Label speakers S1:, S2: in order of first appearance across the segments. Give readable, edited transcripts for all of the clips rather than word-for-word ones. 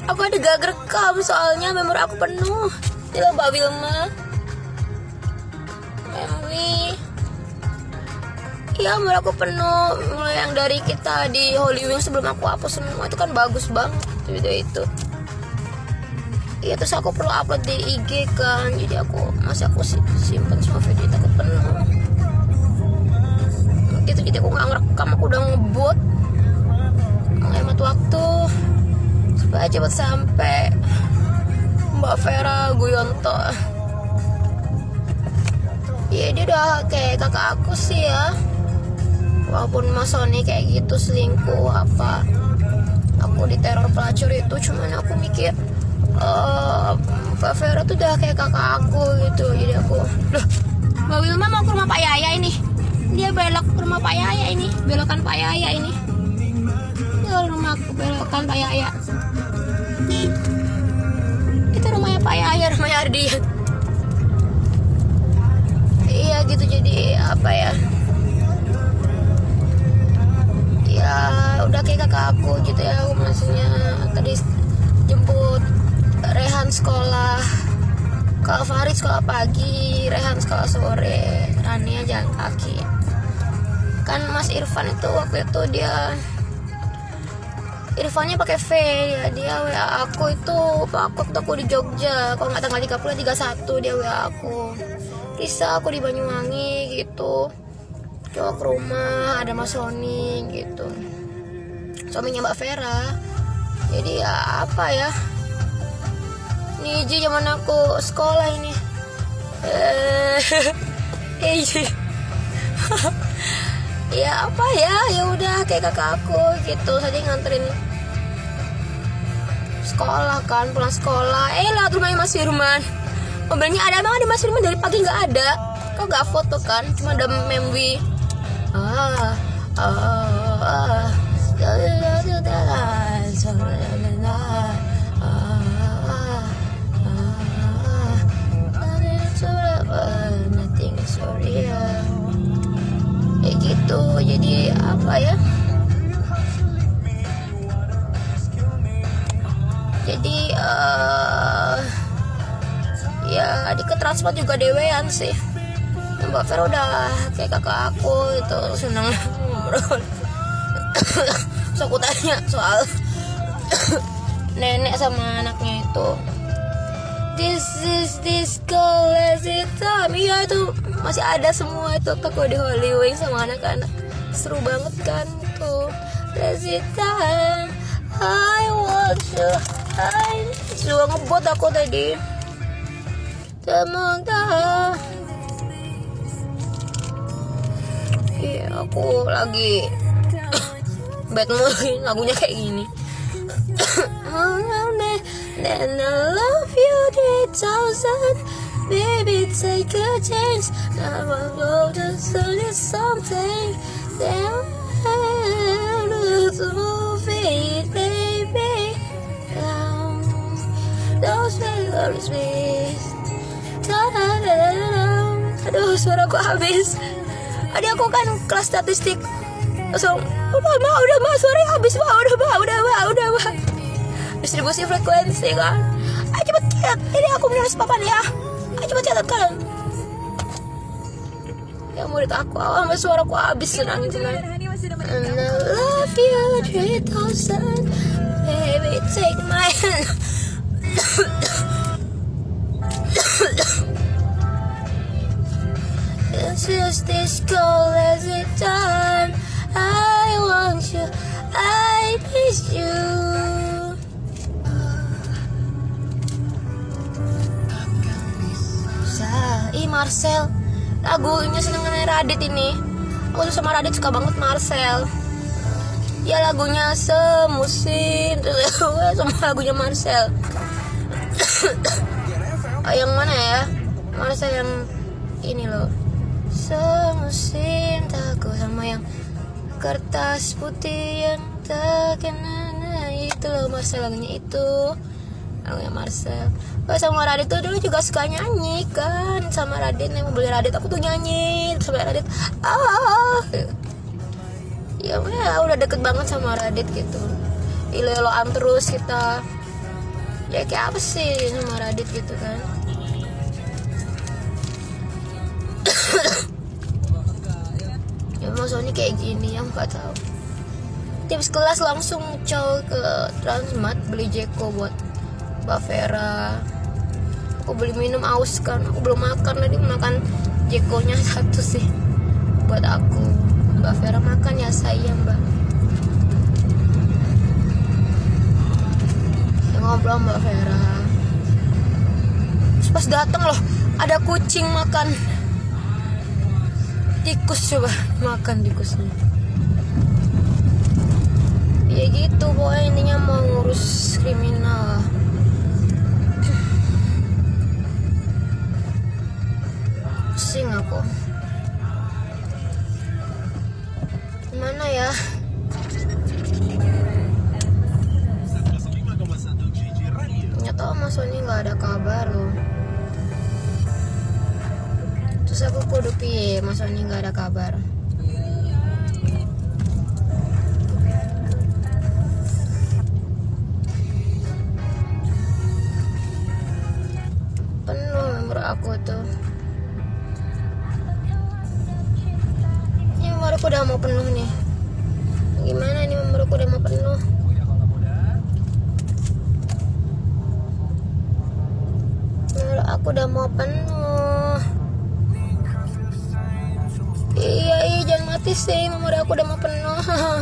S1: Aku ada gak rekam soalnya memori aku penuh. Tidak Mbak Wilma. Memori. Iya, memori aku penuh. Mulai yang dari kita di Holy Wings sebelum aku hapus semua itu kan bagus banget video itu. Iya, terus aku perlu upload di IG kan, jadi aku simpen semua video itu, aku penuh gitu, jadi aku nggak ngerekam, aku udah ngebut menghemat waktu supaya cepat sampai. Mbak Vera Guyonto, iya dia udah kayak kakak aku sih ya, walaupun Mas Sony kayak gitu selingkuh apa, aku diteror pelacur itu, cuman aku mikir Mbak Vera tuh udah kayak kakak aku gitu, jadi aku loh, Mbak Wilma mau ke rumah Pak Yaya ini, dia belok ke rumah Pak Yaya ini, belokan Pak Yaya ini, belokan Pak Yaya, itu rumahnya Pak Yaya, rumahnya Ardian. Iya gitu, jadi apa ya, ya udah kayak kakak aku gitu ya. Aku maksudnya tadi jemput Rehan sekolah, Kak Farid sekolah pagi, Rehan sekolah sore, Rania jalan kaki. Kan Mas Irfan itu waktu itu Irfannya pakai V ya, dia WA aku itu waktu aku di Jogja, kalau nggak tanggal 30 31 dia WA aku, Risa aku di Banyuwangi gitu, coba ke rumah ada Mas Sony gitu, suaminya Mbak Vera. Jadi ya apa ya, Niji zaman aku sekolah ini. Ya apa ya, ya udah kayak kakak aku gitu, saja nganterin sekolah kan, pulang sekolah. Lihat rumahnya Mas Firman. Mobilnya ada, emang ada Mas Firman dari pagi nggak ada. Kau nggak foto kan? Cuma ada Memwi. Kayak gitu, jadi apa ya, jadi ya adik ke transport juga dewean sih. Mbak Vera udah kayak kakak aku itu, seneng ngobrol. So aku tanya soal nenek sama anaknya itu, this girl as it time. Iya itu masih ada semua itu, toko di Holy Wings sama anak-anak, seru banget kan tuh. As it time I want you, I coba ngebot aku tadi. Semoga iya, aku lagi bad mood, lagunya kayak gini. Then I love you 3,000, baby take a chance. Now I know that there's something that I lose movie, baby. Those memories, aduh suaraku habis. Tadi aku kan kelas statistik, langsung udah mah suaranya habis udah distribusi frekuensi kan. Ayo cepet catat, ini aku menulis papan ya, ayo cepet catat kan. Ya murid aku sampai suaraku habis nangis. And I love you 3,000, baby take my hand. It's just this cold as it done. I want you, I miss you. Marcel, lagunya senengannya Radit ini. Aku tuh sama Radit suka banget Marcel. Ya lagunya semusim, semua lagunya Marcel. Yang mana ya? Marcel yang ini loh. Semusim takut, sama yang kertas putih yang tak kena, itu loh Marcel lagunya itu. Lagunya Marcel. Sama Radit tuh dulu juga suka nyanyi kan, sama Radit yang membeli Radit, aku tuh nyanyi sama Radit. Ya udah deket banget sama Radit gitu. Ilo-iloan terus kita. Ya kayak apa sih sama Radit gitu kan. Ya Mas Sony kayak gini, yang nggak tahu. Tips kelas langsung cow ke Transmart beli Jeko buat Mbak Vera. Aku beli minum, aus kan, aku belum makan, tadi makan Jekonya satu sih buat aku. Mbak Vera makan ya sayang Mbak. Ya, ngobrol Mbak Vera. Terus pas dateng loh ada kucing makan tikus, coba makan tikusnya. Ya gitu pokoknya, intinya mau ngurus kriminal. Pusing aku. Gimana ya? Nggak tahu Mas Sony nggak ada kabar loh. Terus aku kudu piye Mas Sony nggak ada kabar. Penuh member aku tuh. Ini member aku udah mau penuh nih. Gimana nih, member aku udah mau penuh. Member aku udah mau penuh. Iya, jangan mati sih, memori aku udah mau penuh.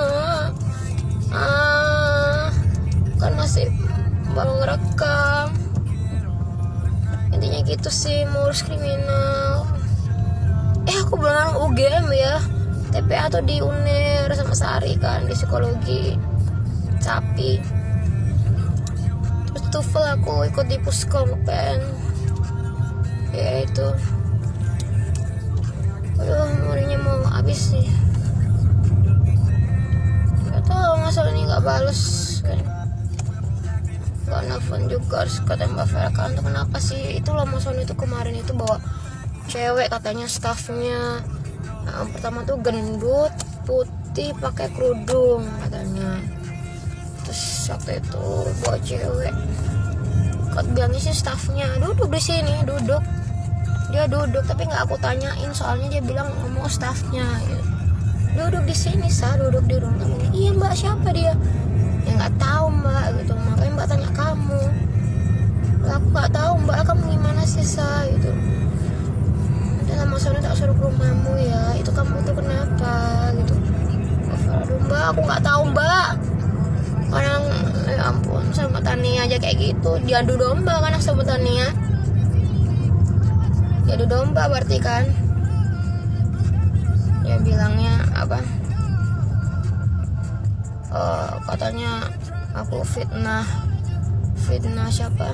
S1: Kan masih baru ngerekam. Intinya gitu sih, mau urus kriminal. Aku belum UGM ya, TPA tuh di UNER sama Sari kan, di psikologi sapi. Terus TOEFL aku ikut di Puskom PN. Ya itu. Aduh, memorinya mau habis nih. Gak tau masalah ini gak bales kan. Gak nelfon juga, harus kata Mbak Vera kan. Itu kenapa sih? Itu loh Mas Sony itu kemarin itu bawa cewek katanya staffnya. Nah, pertama tuh gendut, putih, pakai kerudung katanya. Terus waktu itu bawa cewek. Kok bilangnya sih staffnya duduk di sini, duduk. Dia duduk tapi nggak aku tanyain, soalnya dia bilang ngomong staffnya gitu. Duduk di sini duduk di ruang. Iya Mbak, siapa dia? Ya nggak tahu Mbak gitu, makanya Mbak tanya kamu. Aku nggak tahu Mbak, kamu gimana sih gitu. Dan Mas Sony tak suruh ke rumahmu ya, itu kamu tuh kenapa gitu. Aduh Mbak, aku nggak tahu Mbak. Orang ya ampun, sama Tania aja kayak gitu, diadu domba kan sama Tania. Diadu domba berarti kan. Dia bilangnya apa? Katanya aku fitnah siapa?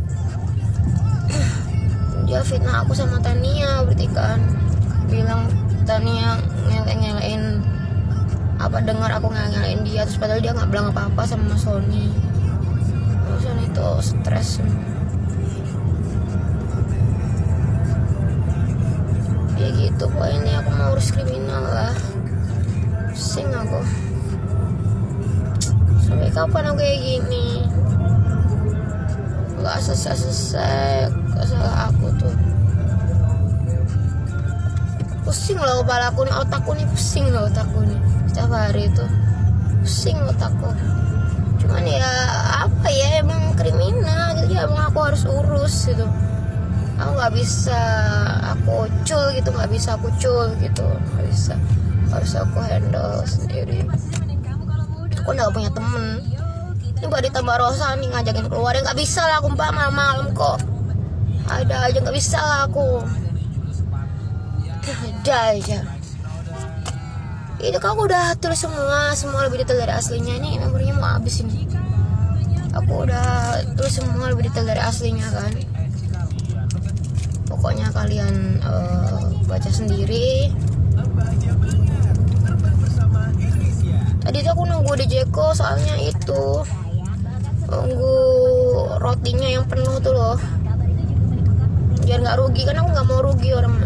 S1: Dia fitnah aku sama Tania berarti kan. Bilang Tania ngelain apa, dengar aku ngelain dia, terus padahal dia nggak bilang apa-apa sama Mas Sony. Mas Sony itu stres. Ya gitu pokoknya, ini aku mau urus kriminal lah. Pusing aku. Sampai kapan aku kayak gini? Gak selesai salah aku tuh. Pusing loh kepala aku nih, otakku nih pusing loh otakku nih. Setiap hari itu pusing otakku. Cuman ya apa ya, emang kriminal gitu ya, emang aku harus urus gitu. Aku nggak bisa aku cul gitu, nggak bisa aku cul gitu, nggak bisa, harus aku handle sendiri. Aku nggak punya temen. Ini buat ditambah Rosa nih ngajakin keluar, ya nggak bisa lah aku Mbak, malam-malam kok ada aja, nggak bisa lah aku. Ada aja. Itu kan aku udah tulis semua lebih detail dari aslinya. Ini memorinya mau habis ini. Aku udah tulis semua lebih detail dari aslinya kan. Pokoknya kalian baca sendiri. Tadi tuh aku nunggu di Jeko, soalnya itu nunggu rotinya yang penuh tuh loh, biar nggak rugi, kan aku nggak mau rugi orangnya.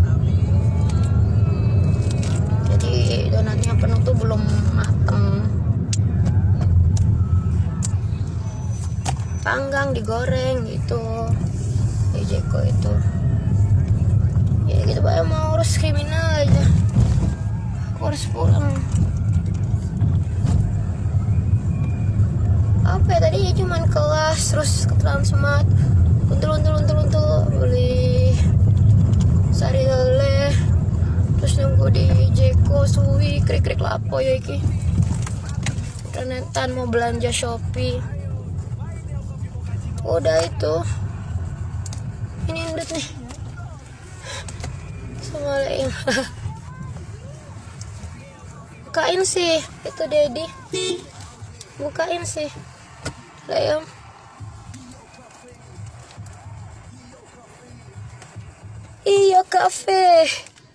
S1: Jadi donatnya penuh tuh belum mateng. dipanggang, digoreng gitu di Jeko itu. Ya gitu, Pak, mau urus kriminal aja. Aku harus pulang. Apa ya tadi, ya cuman kelas terus ke Transmart, untul beli sari lele, terus nunggu di Jeko suwi krik lapo ya iki. Renetan mau belanja Shopee. Udah itu. Ini endut nih. Assalamualaikum. Bukain sih itu Dedi. Bukain sih. Ayo. Iya kafe.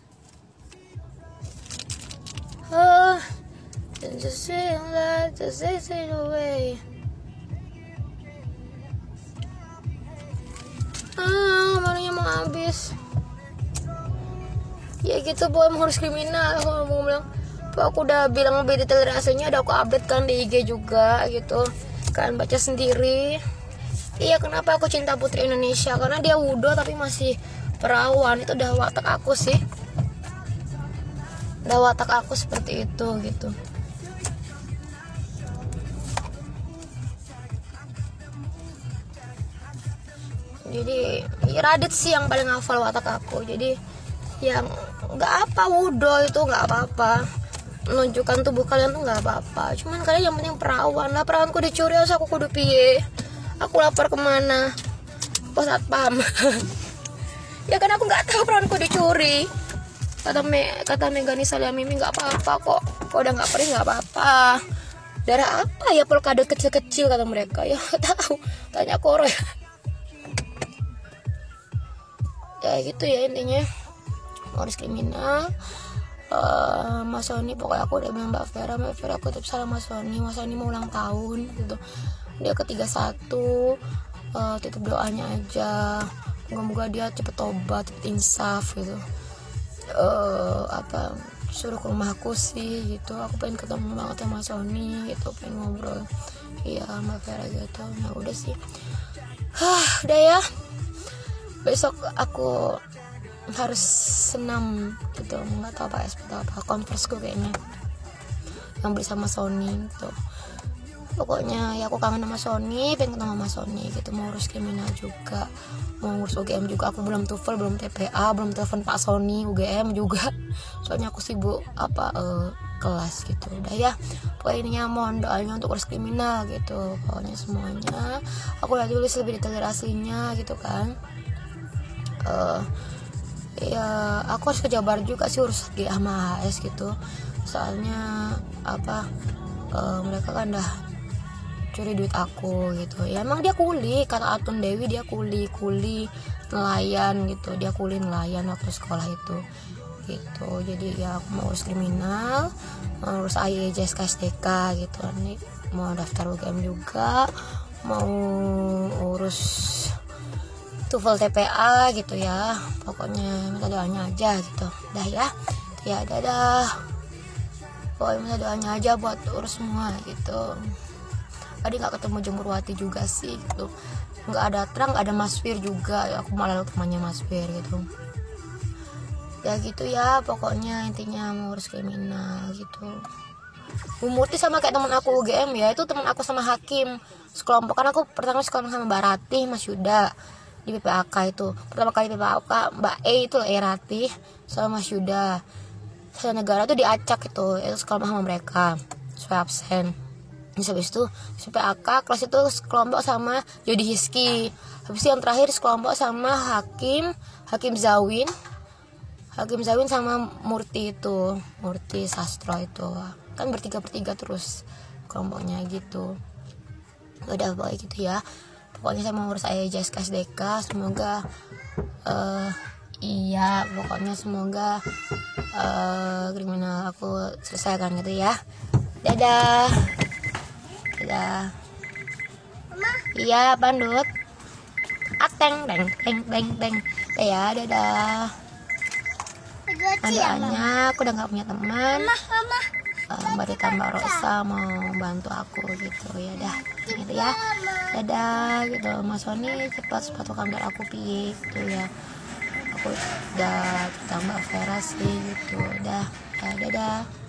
S1: Just saying that, just say away. Barunya mau habis. Ya gitu, boy, harus kriminal. Aku mau bilang, aku udah bilang lebih detail rasanya, udah aku update kan di IG juga gitu. Kalian baca sendiri. Iya, kenapa aku cinta Putri Indonesia? Karena dia wudo tapi masih perawan. Itu udah watak aku sih. Udah watak aku seperti itu gitu. Jadi ya Radit sih yang paling hafal watak aku. Jadi yang nggak apa wudo itu nggak apa-apa, menunjukkan tubuh kalian tuh nggak apa-apa. Cuman kalian yang penting perawan lah. Perawanku dicuri, harus aku kudu piye? Aku lapor kemana? Pos satpam. Ya kan aku nggak tahu perawanku dicuri. Kata Megani Saliamimi nggak apa-apa kok. Kok udah nggak perih nggak apa-apa. Darah apa ya polkadot kecil-kecil kata mereka. Ya nggak tahu. Tanya Koro ya. Ya gitu ya intinya. Harus kriminal. Mas Sony, pokoknya aku udah bilang Mbak Vera aku tetap salah Mas Sony mau ulang tahun gitu. Dia ke-31. Titip doanya aja, moga-moga dia cepet tobat, cepet insaf gitu. Suruh ke rumahku sih gitu. Aku pengen ketemu banget sama Mas Sony gitu, pengen ngobrol. Iya Mbak Vera gitu. Nah udah sih. Udah ya. Besok aku harus senam gitu, nggak tahu apa SP atau apa, Converse gue kayaknya yang beli sama Sony gitu. Pokoknya ya aku kangen sama Sony, pengen ketemu sama Sony gitu. Mau urus kriminal juga, mau ngurus UGM juga. Aku belum TOEFL, belum TPA, belum telepon Pak Sony UGM juga, soalnya aku sibuk kelas gitu. Udah ya, pokoknya ininya mohon doanya untuk urus kriminal gitu. Pokoknya semuanya aku udah tulis lebih detail aslinya gitu kan. Ya aku harus ke Jabar juga sih urus GA sama HS gitu. Soalnya mereka kan udah curi duit aku gitu. Ya emang dia kuli, kata Atun Dewi, dia kuli nelayan gitu. Dia kuli nelayan waktu sekolah itu gitu. Jadi ya aku mau urus kriminal, mau urus AYJ SKSDK gitu. Nih mau daftar UGM juga, mau urus TOEFL TPA gitu ya. Pokoknya minta doanya aja gitu. Dah ya dadah. Pokoknya minta doanya aja buat urus semua gitu. Tadi nggak ketemu Jemurwati juga sih gitu. Nggak ada Terang, nggak ada Mas Fir juga. Aku malah temannya Mas Fir gitu. Ya gitu ya. Pokoknya intinya mau urus kriminal gitu. Bu Murti sama kayak teman aku UGM ya. Itu teman aku sama Hakim sekelompok. Kan aku pertama sekolah sama Mbak Ratih, Mas Yuda di PPAK itu. Pertama kali PPAK Mbak E itu Ratih sama Mas Yuda. Satu negara tuh diacak itu sekolah sama mereka supaya absen. Habis itu PPAK kelas itu sekelompok sama Jody Hiski. Habis itu yang terakhir sekelompok sama Hakim Zawin sama Murti Sastro itu. Kan bertiga terus kelompoknya gitu. Udah pokoknya gitu ya. Pokoknya saya mau urus AYJ SKSDK. Semoga pokoknya semoga kriminal aku selesaikan gitu ya. Dadah. Mama. Iya, Bandut. Ateng deng. Ya, dadah. Doanya aku udah gak punya teman. Mama. Mbak Rita Mbak Rosa mau bantu aku gitu ya dah gitu ya, dadah gitu. Mas Sony cepat sepatu kabar aku piye gitu ya, aku udah cerita Mbak Vera sih gitu, dah ya dadah.